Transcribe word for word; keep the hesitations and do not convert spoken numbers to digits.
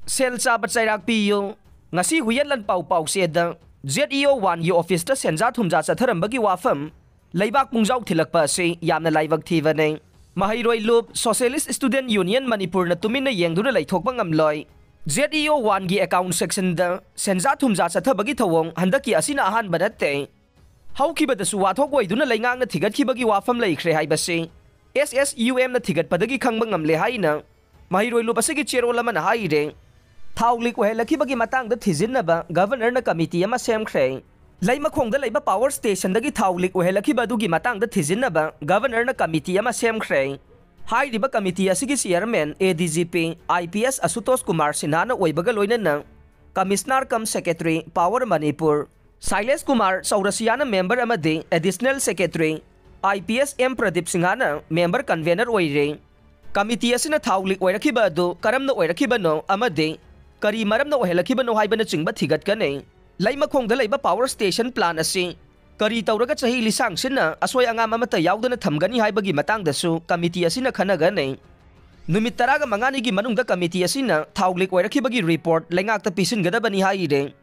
Sel chaba chairak piyo ngasi huyanlan pau pau seda Z E O one yu office ta senja thumja chatharambagi wafam leibak pungjau thilakpa se yamna laibak thivane mahairoi lup Socialist Student Union Manipur na tumina yengduna laithokpa ngamloi Z E O one gi account section da senja thumja chathabagi thawong handaki asina ahan banatte haukibadasu wathok waiduna laingang na thigatkibagi wafam laikhre haibase S S U M na thigatpadagi khangba ngamle haina mahairoi lup asigi cherola man haire Thaulik Wahelaki Matang the Tizinaba, Governor na Committee ama Sam Cray. Laimakong the Labor Power Station the Thaulik Wahelaki Badugi Matang the Tizinaba, Governor na Committee ama Sam Cray. High Riba Committee Asigis Chairman, A D G P, I P S Asutos Kumar Sinana Waibagaloina na, Commissioner cum Secretary, Power Manipur. Silas Kumar, Saurasiana Member Amade, Additional Secretary, I P S M Pradip Singhana, Member Convener Waire. Committee Asina Thaulik Wairaki Badu, Karam no Wairaki Amade, Kari maram na wahelaki no haiba na chingba thigat ka ne laimakong da laiba power station plan asi kari tawraga chahi lisang sina asway anga mamata yawda na thamgani haibagi matang da su committee asina khanaga ne numit taraga mangani gi manung da committee asina thawlik wairaki bagi report laingak ta pisin gada bani haire